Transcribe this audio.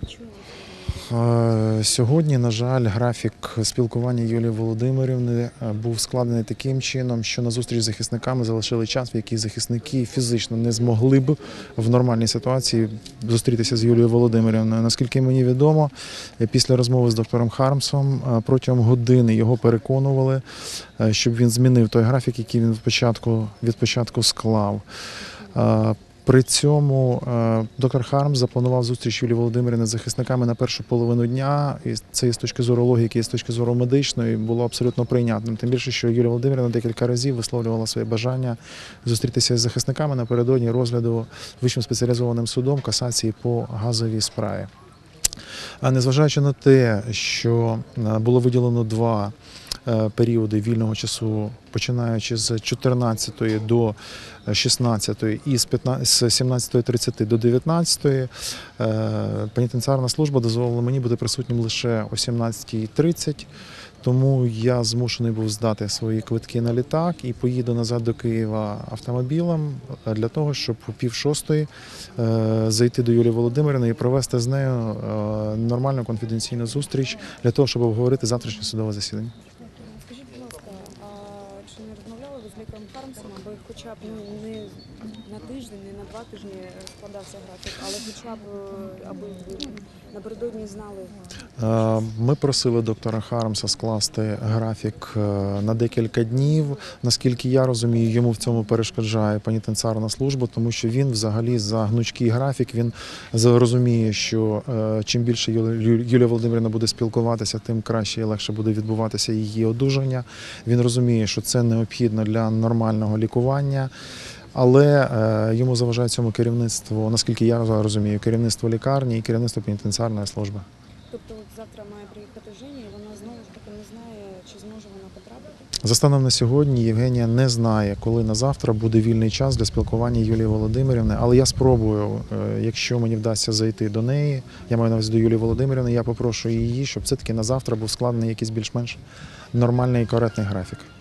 Чому ви Сьогодні, на жаль, графік спілкування Юлії Володимирівни був складений таким чином, що на зустріч з захисниками залишили час, в який захисники фізично не змогли б в нормальній ситуації зустрітися з Юлією Володимирівною. Наскільки мені відомо, після розмови з доктором Хармсом протягом години його переконували, щоб він змінив той графік, який він від початку склав. При цьому доктор Хармс запланував зустріч Юлії Володимирівни з захисниками на першу половину дня, і це і з точки зору логіки, і з точки зору медичної було абсолютно прийнятним. Тим більше, що Юлія Володимирівна декілька разів висловлювала своє бажання зустрітися з захисниками напередодні розгляду Вищим спеціалізованим судом касації по газовій справі. А незважаючи на те, що було виділено два періоди вільного часу, починаючи з 14 до 16 і з 17:30 до 19, пенітенціарна служба дозволила мені бути присутнім лише о 17:30, тому я змушений був здати свої квитки на літак і поїду назад до Києва автомобілем для того, щоб о 5:30 зайти до Юлії Володимирівни і провести з нею нормальну конфіденційну зустріч для того, щоб обговорити завтрашнє судове засідання. Скажіть, будь ласка, а чи не розмовляли ви з лікарем Хармсом, аби хоча б не на тиждень, не на 2 тижні розкладався графік, але хоча б аби ви напередодні знали? Ми просили доктора Хармса скласти графік на декілька днів. Наскільки я розумію, йому в цьому перешкоджає пенітенціарна служба, тому що він взагалі за гнучкий графік, він розуміє, що чим більше Юлія Володимирівна буде спілкуватися, тим краще і легше буде відбуватися її одужання. Він розуміє, що це необхідно для нормального лікування. Але йому заважає цьому керівництво, наскільки я розумію, керівництво лікарні і керівництво пенітенціарної служби. Тобто от завтра має приїхати Женя, і вона знову ж таки не знає, чи зможе вона потрапити? За станом на сьогодні Євгенія не знає, коли на завтра буде вільний час для спілкування Юлії Володимирівни, але я спробую, якщо мені вдасться зайти до неї, я маю на увазі до Юлії Володимирівни, я попрошу її, щоб все-таки на завтра був складений якийсь більш-менш нормальний і коректний графік.